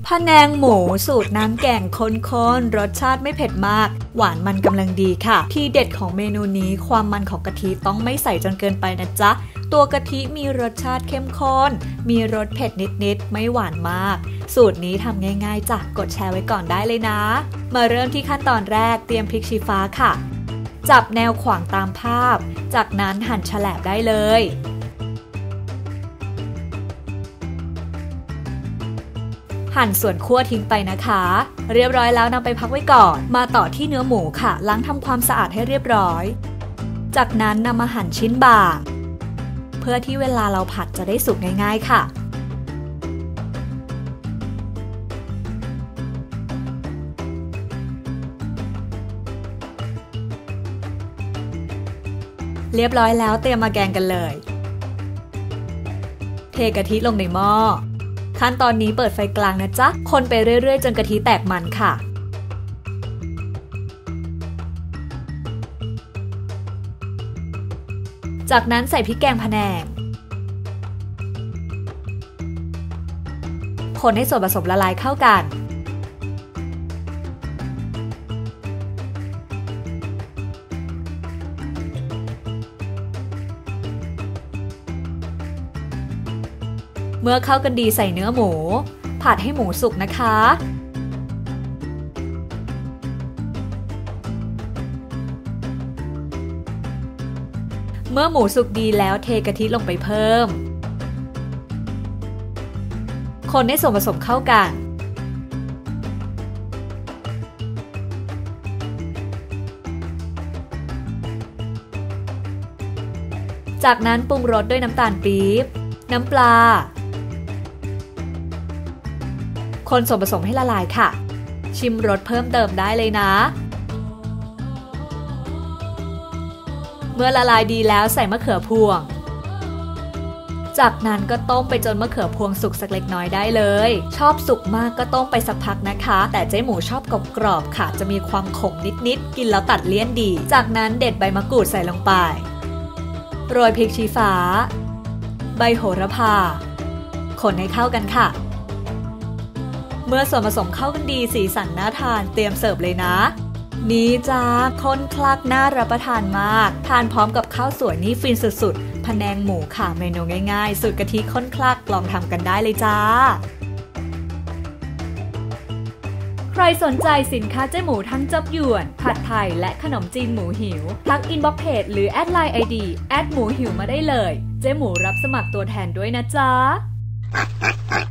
พะแนงหมูสูตรน้ำแกงข้นๆรสชาติไม่เผ็ดมากหวานมันกำลังดีค่ะที่เด็ดของเมนูนี้ความมันของกะทิต้องไม่ใส่จนเกินไปนะจ๊ะตัวกะทิมีรสชาติเข้มข้นมีรสเผ็ดนิดๆไม่หวานมากสูตรนี้ทำง่ายๆจ้ะกดแชร์ไว้ก่อนได้เลยนะมาเริ่มที่ขั้นตอนแรกเตรียมพริกชี้ฟ้าค่ะจับแนวขวางตามภาพจากนั้นหั่นแฉลบได้เลยหั่นส่วนคั่วทิ้งไปนะคะเรียบร้อยแล้วนำไปพักไว้ก่อนมาต่อที่เนื้อหมูค่ะล้างทำความสะอาดให้เรียบร้อยจากนั้นนำมาหั่นชิ้นบางเพื่อที่เวลาเราผัดจะได้สุกง่ายๆค่ะเรียบร้อยแล้วเตรียมมาแกงกันเลยเทกะทิลงในหม้อขั้นตอนนี้เปิดไฟกลางนะจ๊ะคนไปเรื่อยๆจนกะทิแตกมันค่ะจากนั้นใส่พริกแกงพะแนงคนให้ส่วนผสมละลายเข้ากันเมื่อเข้ากันดีใส่เนื้อหมูผัดให้หมูสุกนะคะเมื่อหมูสุกดีแล้วเทกะทิลงไปเพิ่มคนให้ส่วนผสมเข้ากันจากนั้นปรุงรสด้วยน้ำตาลปี๊บน้ำปลาคนส่วนผสมให้ละลายค่ะชิมรสเพิ่มเติมได้เลยนะเมื่อละลายดีแล้วใส่มะเขือพวงจากนั้นก็ต้มไปจนมะเขือพวงสุกสักเล็กน้อยได้เลยชอบสุกมากก็ต้มไปสักพักนะคะแต่เจ๊หมูชอบกรอบๆค่ะจะมีความขมนิดๆกินแล้วตัดเลี่ยนดีจากนั้นเด็ดใบมะกรูดใส่ลงไปโรยพริกชี้ฟ้าใบโหระพาคนให้เข้ากันค่ะเมื่อส่วนผสมเข้ากันดีสีสันน่าทานเตรียมเสิร์ฟเลยนะนี่จ้าข้นคลักน่ารับประทานมากทานพร้อมกับข้าวสวยนี่ฟินสุดๆพะแนงหมูค่ะเมนูง่ายๆสูตรกะทิข้นคลักลองทำกันได้เลยจ้าใครสนใจสินค้าเจ๊หมูทั้งจับหยวนผัดไทยและขนมจีนหมูหิวทักอินบ็อกซ์เพจหรือแอดไลน์ ID แอดหมูหิวมาได้เลยเจ๊หมูรับสมัครตัวแทนด้วยนะจ๊ะ